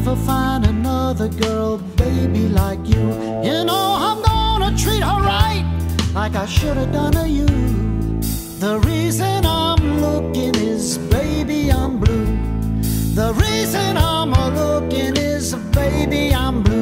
never find another girl, baby, like you. You know I'm gonna treat her right, like I should have done to you. The reason I'm looking is, baby, I'm blue. The reason I'm looking is, baby, I'm blue.